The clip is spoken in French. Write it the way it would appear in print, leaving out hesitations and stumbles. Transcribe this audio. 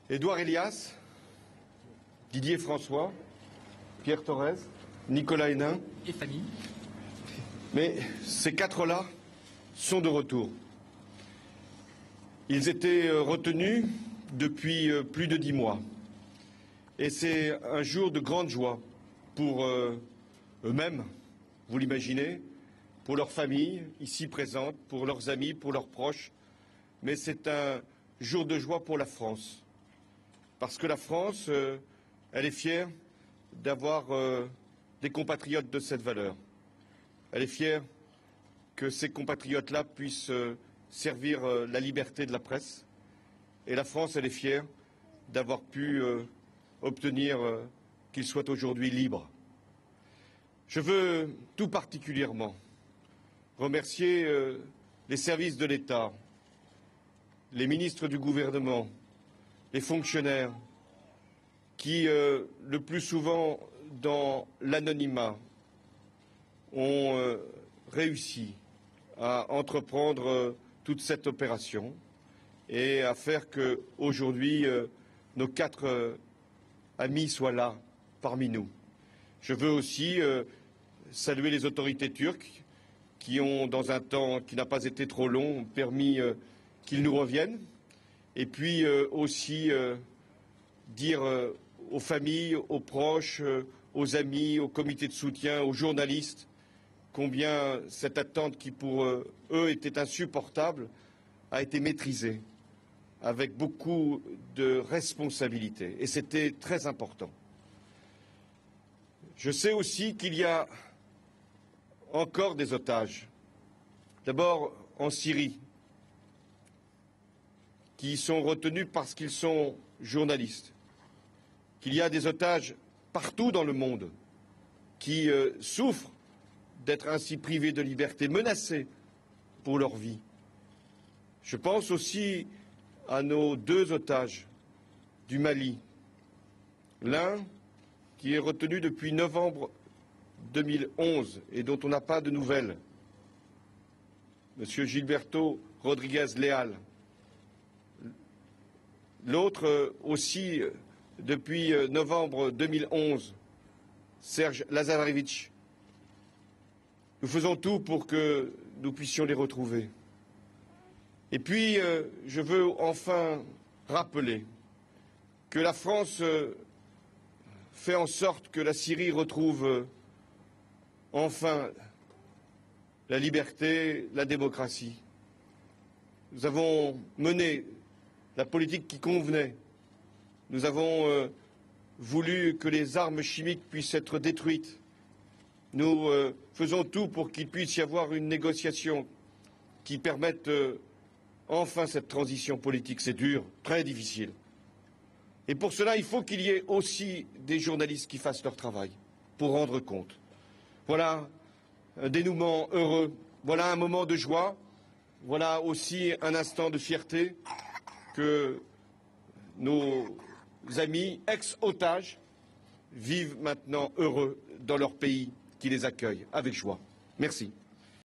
Édouard Elias, Didier François, Pierre Thorez, Nicolas Hénin. Et famille. Mais ces quatre-là sont de retour. Ils étaient retenus depuis plus de 10 mois. Et c'est un jour de grande joie pour eux-mêmes, vous l'imaginez, pour leurs familles ici présentes, pour leurs amis, pour leurs proches. Mais c'est un jour de joie pour la France. Parce que la France, elle est fière d'avoir des compatriotes de cette valeur. Elle est fière que ces compatriotes-là puissent servir la liberté de la presse. Et la France, elle est fière d'avoir pu obtenir qu'ils soient aujourd'hui libres. Je veux tout particulièrement remercier les services de l'État, les ministres du gouvernement, les fonctionnaires qui, le plus souvent dans l'anonymat, ont réussi à entreprendre toute cette opération et à faire qu'aujourd'hui, nos quatre amis soient là, parmi nous. Je veux aussi saluer les autorités turques qui ont, dans un temps qui n'a pas été trop long, permis qu'ils nous reviennent. Et puis aussi dire aux familles, aux proches, aux amis, aux comités de soutien, aux journalistes, combien cette attente qui pour eux était insupportable a été maîtrisée avec beaucoup de responsabilité. Et c'était très important. Je sais aussi qu'il y a encore des otages. D'abord en Syrie, qui sont retenus parce qu'ils sont journalistes. Qu'il y a des otages partout dans le monde qui souffrent d'être ainsi privés de liberté, menacés pour leur vie. Je pense aussi à nos deux otages du Mali. L'un qui est retenu depuis novembre 2011 et dont on n'a pas de nouvelles, M. Gilberto Rodriguez Leal. L'autre aussi depuis novembre 2011, Serge Lazarevitch. Nous faisons tout pour que nous puissions les retrouver. Et puis, je veux enfin rappeler que la France fait en sorte que la Syrie retrouve enfin la liberté, la démocratie. Nous avons mené la politique qui convenait. Nous avons voulu que les armes chimiques puissent être détruites. Nous faisons tout pour qu'il puisse y avoir une négociation qui permette enfin cette transition politique. C'est dur, très difficile. Et pour cela, il faut qu'il y ait aussi des journalistes qui fassent leur travail pour rendre compte. Voilà un dénouement heureux. Voilà un moment de joie. Voilà aussi un instant de fierté que nos amis ex-otages vivent maintenant heureux dans leur pays qui les accueille avec joie. Merci.